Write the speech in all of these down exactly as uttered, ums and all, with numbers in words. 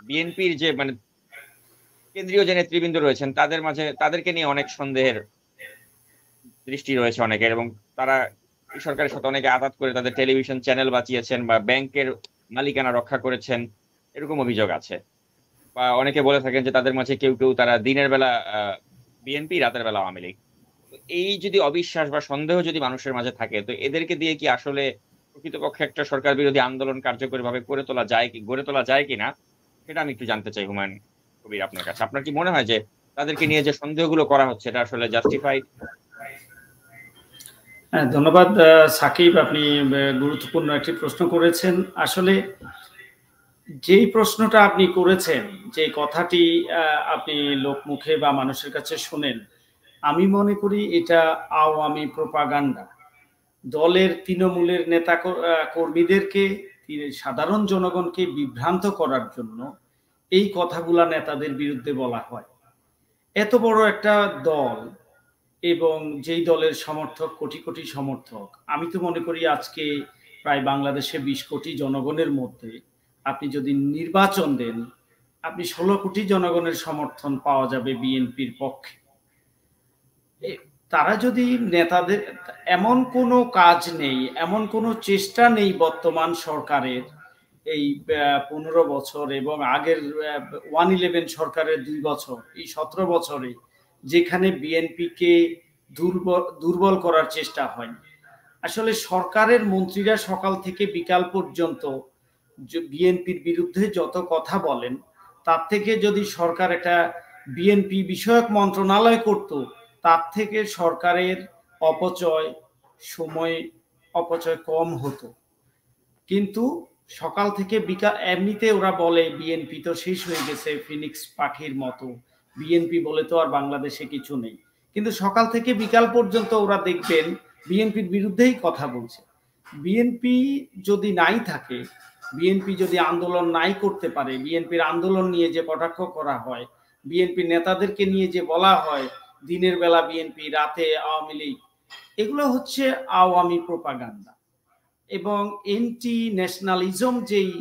বিএনপির যে মানে কেন্দ্রীয় যে নেতৃবৃন্দ রয়েছেন তাদের মাঝে তাদেরকে নিয়ে অনেক সন্দেহের দৃষ্টি রয়েছে অনেকের, এবং তারা এই সরকারের সাথে অনেকে আঘাত করে তাদের টেলিভিশন চ্যানেল বাঁচিয়েছেন বা ব্যাংকের মালিকানা রক্ষা করেছেন, এরকম অভিযোগ আছে। বা অনেকে বলে থাকেন যে তাদের মাঝে কেউ কেউ তারা দিনের বেলা বিএনপি, রাতের বেলা আওয়ামী লীগ। এই যদি অবিশ্বাস বা সন্দেহ যদি মানুষের মাঝে থাকে, তো এদেরকে দিয়ে কি আসলে প্রকৃতপক্ষে একটা সরকার বিরোধী আন্দোলন কার্যকরী ভাবে করে তোলা যায় কি গড়ে তোলা যায় কিনা, সেটা আমি একটু জানতে চাই হুমায়ুন কবির আপনার কাছে। আপনার কি মনে হয় যে তাদেরকে নিয়ে যে সন্দেহগুলো করা হচ্ছে এটা আসলে জাস্টিফাইড? হ্যাঁ, ধন্যবাদ সাকিব, আপনি গুরুত্বপূর্ণ একটি প্রশ্ন করেছেন। আসলে যেই প্রশ্নটা আপনি করেছেন, যে কথাটি আপনি লোকমুখে বা মানুষের কাছে শুনেন, আমি মনে করি এটা আওয়ামী প্রোপাগান্ডা। দলের তৃণমূলের নেতা কর্মীদেরকে, সাধারণ জনগণকে বিভ্রান্ত করার জন্য এই কথাগুলা নেতাদের বিরুদ্ধে বলা হয়। এত বড় একটা দল এবং যেই দলের সমর্থক কোটি কোটি সমর্থক, আমি তো মনে করি আজকে প্রায় বাংলাদেশে বিশ কোটি জনগণের মধ্যে আপনি যদি নির্বাচন দেন, আপনি ষোলো কোটি জনগণের সমর্থন পাওয়া যাবে বিএনপির পক্ষে। তারা যদি নেতাদের, এমন কোনো কাজ নেই, এমন কোনো চেষ্টা নেই বর্তমান সরকারের এই পনেরো বছর এবং আগের ওয়ান ইলেভেন সরকারের দুই বছর, এই সতেরো বছরে যেখানে বিএনপিকে দুর্বল দুর্বল করার চেষ্টা হয়নি। আসলে সরকারের মন্ত্রীরা সকাল থেকে বিকাল পর্যন্ত বিএনপির বিরুদ্ধে যত কথা বলেন, তার থেকে যদি সরকার একটা বিএনপি বিষয়ক মন্ত্রণালয় করত, তার থেকে সরকারের অপচয়, সময় অপচয় কম হতো। কিন্তু সকাল থেকে বিকাল, এমনিতে ওরা বলে বিএনপি তো শেষ হয়ে গেছে, ফিনিক্স পাখির মতো, বিএনপি বলে তো আর বাংলাদেশে কিছু নেই। কিন্তু সকাল থেকে বিকাল পর্যন্ত ওরা দেখবেন বিএনপির বিরুদ্ধেই কথা বলছে। বিএনপি যদি নাই থাকে, বিএনপি যদি আন্দোলন নাই করতে পারে, বিএনপির আন্দোলন নিয়ে যে কটাক্ষ করা হয়, বিএনপি নেতাদেরকে নিয়ে যে বলা হয় দিনের বেলা বিএনপি, রাতে আওয়ামী লীগ, এগুলো হচ্ছে আওয়ামী প্রোপাগান্ডা। এবং এন্টি ন্যাশনালিজম যেই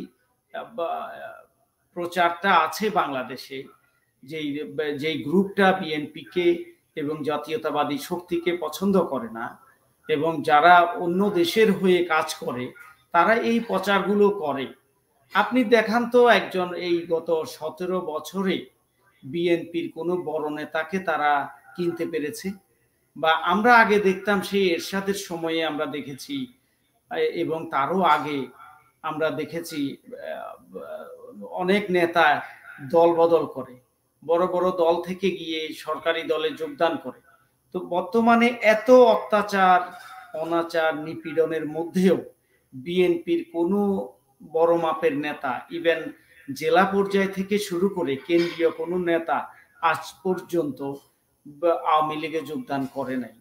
প্রচারটা আছে বাংলাদেশে, যেই যেই গ্রুপটা বিএনপিকে এবং জাতীয়তাবাদী শক্তিকে পছন্দ করে না, এবং যারা অন্য দেশের হয়ে কাজ করে, তারা এই প্রচারগুলো করে। আপনি দেখান তো একজন এই গত সতেরো বছরে বিএনপির কোনো বড় নেতাকে তারা কিনতে পেরেছে? বা আমরা আগে দেখতাম সেই এরশাদের সময়ে আমরা দেখেছি, এবং তারও আগে আমরা দেখেছি অনেক নেতা দল বদল করে, বড় বড় দল থেকে গিয়ে সরকারি দলে যোগদান করে। তো বর্তমানে এত অত্যাচার, অনাচার, নিপীড়নের মধ্যেও বিএনপির কোনো বড় মাপের নেতা, ইভেন জেলা পর্যায় থেকে শুরু করে কেন্দ্রীয় কোনো নেতা আজ পর্যন্ত আওয়ামী লীগে যোগদান করে নাই।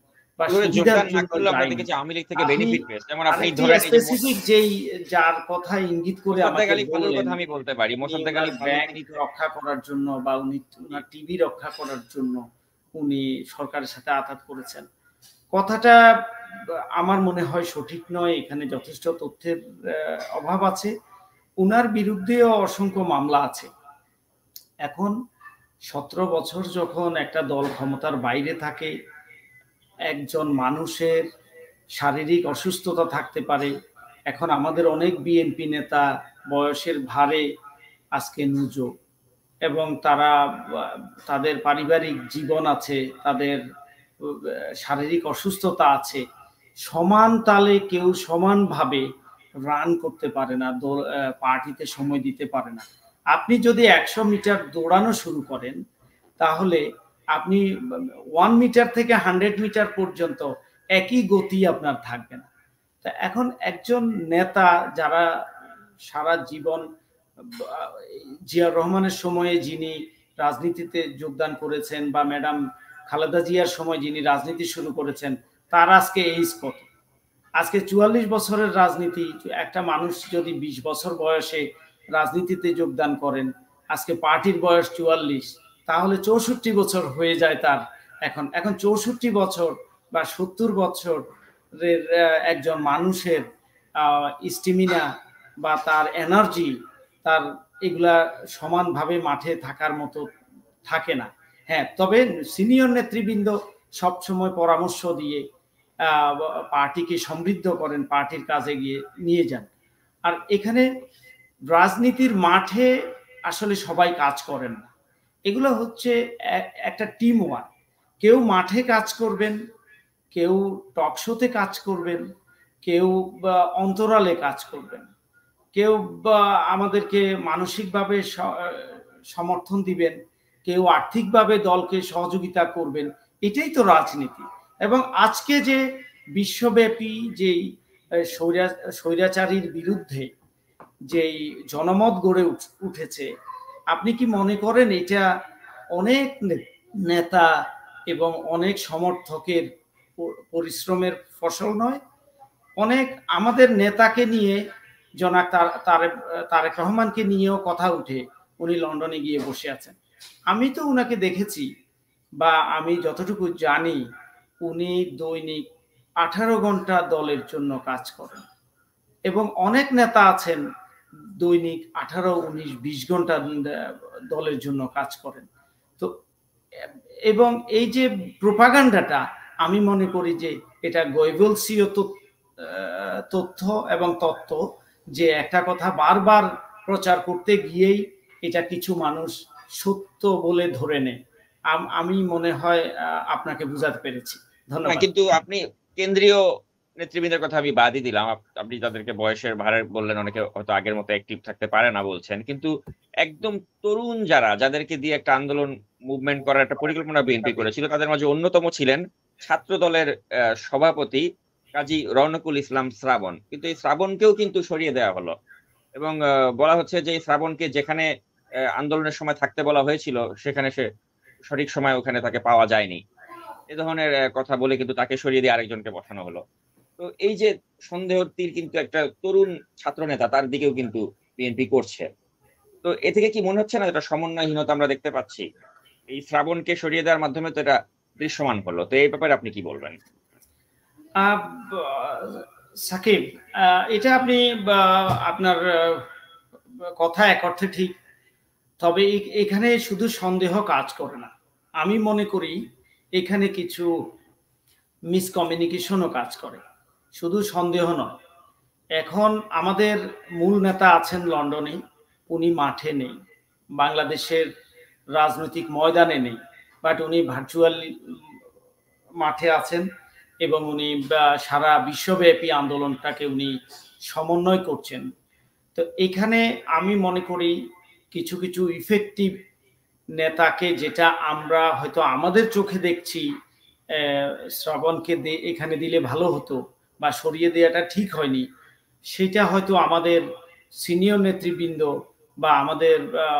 যার কথা ইঙ্গিত করে আমি বলতে পারি, রক্ষা করার জন্য বা উনি টিভি রক্ষা করার জন্য উনি সরকারের সাথে আঘাত করেছেন, কথাটা আমার মনে হয় সঠিক নয়। এখানে যথেষ্ট তথ্যের অভাব আছে। উনার বিরুদ্ধেও অসংখ্য মামলা আছে। এখন সতেরো বছর যখন একটা দল ক্ষমতার বাইরে থাকে, একজন মানুষের শারীরিক অসুস্থতা থাকতে পারে। এখন আমাদের অনেক বিএনপি নেতা বয়সের ভারে আজকে নুজো, এবং তারা তাদের পারিবারিক জীবন আছে, তাদের শারীরিক অসুস্থতা আছে। সমান তালে কেউ সমানভাবে রান করতে পারে না, পার্টিতে সময় দিতে পারে না। আপনি যদি একশো মিটার দৌড়ানো শুরু করেন, তাহলে আপনি ওয়ান মিটার থেকে হান্ড্রেড মিটার পর্যন্ত একই গতি আপনার থাকবে না। তা এখন একজন নেতা যারা সারা জীবন, জিয়াউর রহমানের সময়ে যিনি রাজনীতিতে যোগদান করেছেন বা ম্যাডাম খালেদা জিয়ার সময় যিনি রাজনীতি শুরু করেছেন, তার আজকে এইজ কত? আজকে চুয়াল্লিশ বছরের রাজনীতি, একটা মানুষ যদি বিশ বছর বয়সে রাজনীতিতে যোগদান করেন, আজকে পার্টির বয়স চুয়াল্লিশ, তাহলে চৌষট্টি বছর হয়ে যায় তার। এখন এখন চৌষট্টি বছর বা সত্তর বছরের একজন মানুষের স্টেমিনা বা তার এনার্জি, তার এগুলা সমানভাবে মাঠে থাকার মতো থাকে না। হ্যাঁ, তবে সিনিয়র নেতৃবৃন্দ সবসময় পরামর্শ দিয়ে পার্টিকে সমৃদ্ধ করেন, পার্টির কাজে গিয়ে নিয়ে যান। আর এখানে রাজনীতির মাঠে আসলে সবাই কাজ করেন না, এগুলো হচ্ছে একটা টিম ওয়ার্ক। কেউ মাঠে কাজ করবেন, কেউ টক শোতে কাজ করবেন, কেউ অন্তরালে কাজ করবেন, কেউ আমাদেরকে মানসিকভাবে সমর্থন দিবেন, কেউ আর্থিকভাবে দলকে সহযোগিতা করবেন। এটাই তো রাজনীতি। এবং আজকে যে বিশ্বব্যাপী যেই স্বৈরাচারীর বিরুদ্ধে যেই জনমত গড়ে উঠেছে, আপনি কি মনে করেন এটা অনেক নেতা এবং অনেক সমর্থকের পরিশ্রমের ফসল নয়? অনেক আমাদের নেতাকে নিয়ে, জনাব তারেক রহমানকে নিয়েও কথা উঠে, উনি লন্ডনে গিয়ে বসে আছেন। আমি তো উনাকে দেখেছি, বা আমি যতটুকু জানি, উনি দৈনিক আঠারো ঘন্টা দলের জন্য কাজ করেন, এবং অনেক নেতা আছেন দৈনিক আঠারো উনিশ বিশ ঘন্টা দলের জন্য কাজ করেন। তো এবং এই যে প্রোপাগান্ডাটা, আমি মনে করি যে এটা গৈবলসীয় তথ্য এবং তত্ত্ব, যে একটা কথা বারবার প্রচার করতে গিয়েই এটা কিছু মানুষ সত্য বলে ধরে নেয়। আমি মনে হয় আপনাকে বুঝাতে পেরেছি। ধন্যবাদ। কিন্তু আপনি কেন্দ্রীয় নেতৃবৃন্দের কথা আমি বাদই দিলাম। আপনি যাদেরকে বয়সের ভারে বললেন, অনেকে হয়তো আগের মতো অ্যাক্টিভ থাকতে পারে না বলছেন। কিন্তু একদম তরুণ যারা, যাদেরকে দিয়ে একটা আন্দোলন মুভমেন্ট করার একটা পরিকল্পনা বিএনপি করেছিল, তাদের মাঝে অন্যতম ছিলেন ছাত্র দলের সভাপতি কাজী রওনকুল ইসলাম শ্রাবণ। কিন্তু এই শ্রাবণকেও কিন্তু সরিয়ে দেওয়া হলো, এবং বলা হচ্ছে যে এই শ্রাবণকে যেখানে আন্দোলনের সময় থাকতে বলা হয়েছিল, সেখানে সে সঠিক সময় ওখানে তাকে পাওয়া যায়নি। এ ধরনের কথা বলে কিন্তু তাকে সরিয়ে দিয়ে আরেকজনকে বসানো হলো। তো এই যে সন্দেহ তীর কিন্তু একটা তরুণ ছাত্র নেতা, তার দিকেও কিন্তু বিএনপি করছে। তো এ থেকে কি মনে হচ্ছে না এটা সমন্বয়হীনতা আমরা দেখতে পাচ্ছি? এই শ্রাবণকে সরিয়ে দেওয়ার মাধ্যমে তো এটা দৃশ্যমান হলো। তো এই ব্যাপারে আপনি কি বলবেন? সাকিব, এটা আপনি আপনার কথা এক অর্থে ঠিক, তবে এখানে শুধু সন্দেহ কাজ করে না। আমি মনে করি এখানে কিছু মিসকমিউনিকেশনও কাজ করে, শুধু সন্দেহ নয়। এখন আমাদের মূল নেতা আছেন লন্ডনে, উনি মাঠে নেই, বাংলাদেশের রাজনৈতিক ময়দানে নেই, বাট উনি ভার্চুয়াল মাঠে আছেন, এবং উনি সারা বিশ্বব্যাপী আন্দোলনটাকে উনি সমন্বয় করছেন। তো এখানে আমি মনে করি কিছু কিছু ইফেক্টিভ নেতাকে, যেটা আমরা হয়তো আমাদের চোখে দেখছি শ্রাবণকে এখানে দিলে ভালো হতো বা সরিয়ে দেওয়াটা ঠিক হয়নি, সেটা হয়তো আমাদের সিনিয়র নেতৃবৃন্দ বা আমাদের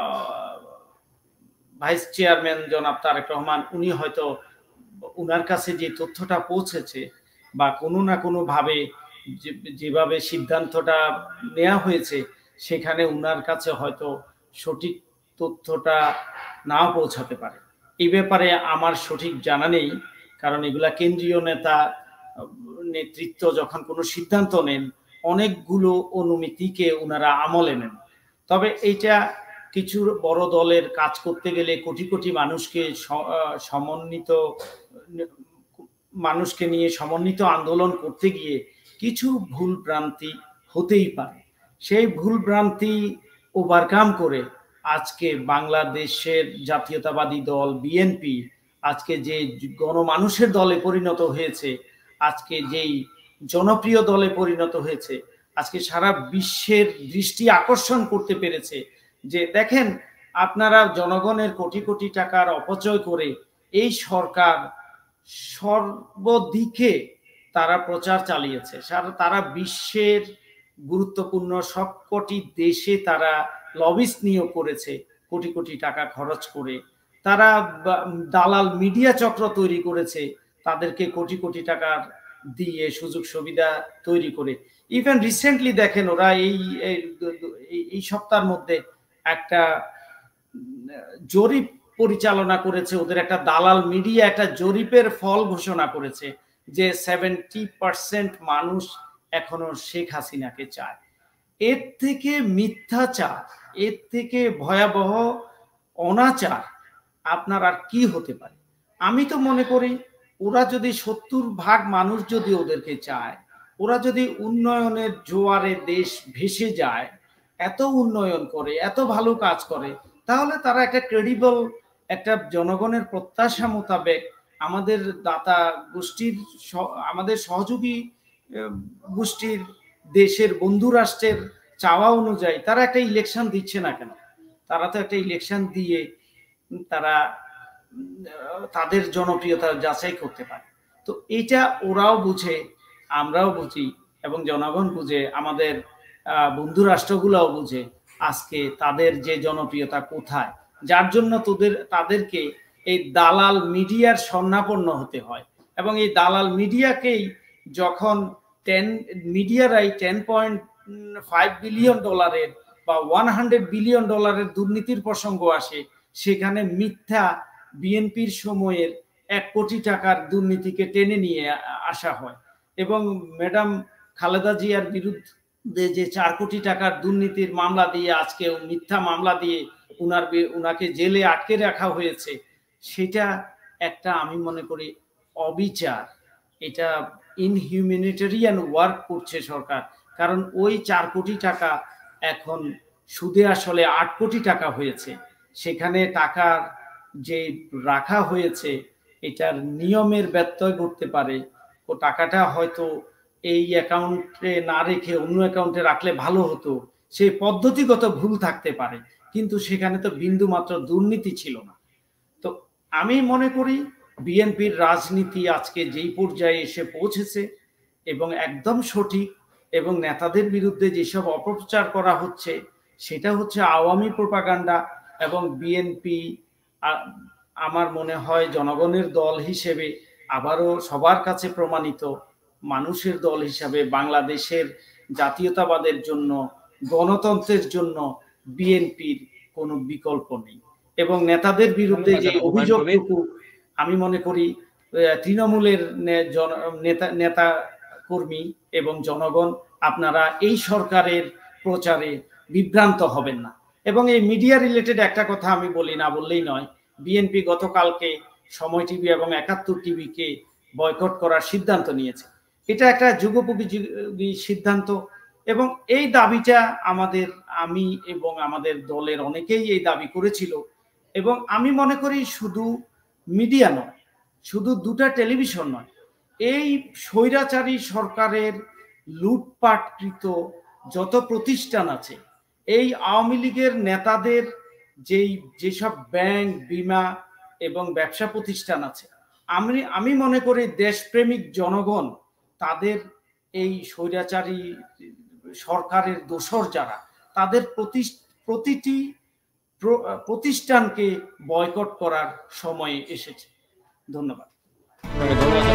ভাইস চেয়ারম্যান জনাব তারেক রহমান, উনি হয়তো উনার কাছে যে তথ্যটা পৌঁছেছে বা কোনো না কোনো ভাবে যেভাবে সিদ্ধান্তটা নেওয়া হয়েছে, সেখানে উনার কাছে হয়তো সঠিক তথ্যটা নাও পৌঁছাতে পারে। এই ব্যাপারে আমার সঠিক জানা নেই, কারণ এগুলা কেন্দ্রীয় নেতা নেতৃত্ব যখন কোনো সিদ্ধান্ত নেন, অনেকগুলো অনুমিতিকে উনারা আমলে নেন। তবে এইটা কিছু বড় দলের কাজ করতে গেলে কোটি কোটি মানুষকে সমন্বিত মানুষকে নিয়ে সমন্বিত আন্দোলন করতে গিয়ে কিছু ভুল ভ্রান্তি হতেই পারে। সেই ভুল ভ্রান্তি ওভারকাম করে আজকে বাংলাদেশের জাতীয়তাবাদী দল বিএনপি আজকে যে গণমানুষের দলে পরিণত হয়েছে, আজকে যেই জনপ্রিয় দলে পরিণত হয়েছে, আজকে সারা বিশ্বের দৃষ্টি আকর্ষণ করতে পেরেছে। যে দেখেন, আপনারা জনগণের কোটি কোটি টাকার অপচয় করে এই সরকার সর্বদিকে তারা প্রচার চালিয়েছে, তারা বিশ্বের গুরুত্বপূর্ণ সবকটি দেশে তারা লবিস্ট নিয়োগ করেছে কোটি কোটি টাকা খরচ করে, তারা দালাল মিডিয়া চক্র তৈরি করেছে তাদেরকে কোটি কোটি টাকা দিয়ে সুযোগ সুবিধা তৈরি করে। ইভেন রিসেন্টলি দেখেন, ওরা এই এই সপ্তাহের মধ্যে একটা জরিপ পরিচালনা করেছে, ওদের একটা দালাল মিডিয়া একটা জরিপের ফল ঘোষণা করেছে যে সেভেন্টি পার্সেন্ট মানুষ এখনো শেখ হাসিনাকে চায়। এর থেকে মিথ্যাচার, এর থেকে ভয়াবহ অনাচার আপনার আর কি হতে পারে? আমি তো মনে করি ওরা যদি সত্তর ভাগ মানুষ যদি ওদেরকে চায়, ওরা যদি উন্নয়নের জোয়ারে দেশ ভেসে যায়, এত উন্নয়ন করে, এত ভালো কাজ করে, তাহলে তারা একটা ক্রেডিবল, একটা জনগণের প্রত্যাশা মোতাবেক আমাদের দাতা গোষ্ঠীর, আমাদের সহযোগী গোষ্ঠীর, দেশের বন্ধু রাষ্ট্রের চাওয়া অনুযায়ী তারা একটা ইলেকশন দিচ্ছে না কেন? তারা তো একটা ইলেকশন দিয়ে তারা তাদের জনপ্রিয়তা যাচাই করতে পারে। তো এটা ওরাও বুঝে, আমরাও বুঝি, এবং জনগণ বুঝে, আমাদের বন্ধু রাষ্ট্রগুলোও বুঝে আজকে তাদের যে জনপ্রিয়তা কোথায়, যার জন্য তোদের তাদেরকে এই দালাল মিডিয়ার স্বর্ণাপন্ন হতে হয়। এবং এই দালাল মিডিয়াকেই যখন টেন মিডিয়ারাই টেন পয়েন্ট ফাইভ বিলিয়ন ডলারের বা ওয়ান হান্ড্রেড বিলিয়ন ডলারের দুর্নীতির প্রসঙ্গ আসে, সেখানে মিথ্যা বিএনপির সময়ের এক কোটি টাকার দুর্নীতিকে টেনে নিয়ে আসা হয়। এবং ম্যাডাম খালেদা জিয়ার বিরুদ্ধে যে চার কোটি টাকার দুর্নীতির মামলা দিয়ে, আজকে মিথ্যা মামলা দিয়ে উনার উনাকে জেলে আটকে রাখা হয়েছে, সেটা একটা আমি মনে করি অবিচার। এটা ইনহিউম্যানিটেরিয়ান ওয়ার্ক করছে সরকার। কারণ ওই চার কোটি টাকা এখন সুদে আসলে আট কোটি টাকা হয়েছে। সেখানে টাকার যে রাখা হয়েছে, এটার নিয়মের ব্যত্যয় ঘটতে পারে। ও টাকাটা হয়তো এই অ্যাকাউন্টে না রেখে অন্য অ্যাকাউন্টে রাখলে ভালো হতো, সেই পদ্ধতিগত ভুল থাকতে পারে, কিন্তু সেখানে তো বিন্দু মাত্র দুর্নীতি ছিল না। তো আমি মনে করি বিএনপির রাজনীতি আজকে যেই পর্যায়ে এসে পৌঁছেছে এবং একদম সঠিক, এবং নেতাদের বিরুদ্ধে যেসব অপপ্রচার করা হচ্ছে সেটা হচ্ছে আওয়ামী প্রোপাগান্ডা। এবং বিএনপি আমার মনে হয় জনগণের দল হিসেবে আবারও সবার কাছে প্রমাণিত মানুষের দল হিসাবে বাংলাদেশের জাতীয়তাবাদের জন্য, গণতন্ত্রের জন্য বিএনপির কোনো বিকল্প নেই। এবং নেতাদের বিরুদ্ধে যে অভিযোগটুকু, আমি মনে করি তৃণমূলের নেতা নেতা কর্মী এবং জনগণ, আপনারা এই সরকারের প্রচারে বিভ্রান্ত হবেন না। এবং এই মিডিয়া রিলেটেড একটা কথা আমি বলি, না বললেই নয়, বিএনপি গতকালকে সময় টিভি এবং একাত্তর টিভিকে বয়কট করার সিদ্ধান্ত নিয়েছে। এটা একটা যুগোপযোগী সিদ্ধান্ত, এবং এই দাবিটা আমাদের, আমি এবং আমাদের দলের অনেকেই এই দাবি করেছিল। এবং আমি মনে করি শুধু মিডিয়া নয়, শুধু দুটা টেলিভিশন নয়, এই স্বৈরাচারী সরকারের লুটপাটকৃত যত প্রতিষ্ঠান আছে, এই আওয়ামী লীগের নেতাদের যেই যেসব ব্যাংক, বিমা এবং ব্যবসা প্রতিষ্ঠান আছে, আমি আমি মনে করি দেশপ্রেমিক জনগণ তাদের এই স্বৈরাচারী সরকারের দোসর যারা, তাদের প্রতি প্রতিটি প্রতিষ্ঠানকে বয়কট করার সময় এসেছে। ধন্যবাদ।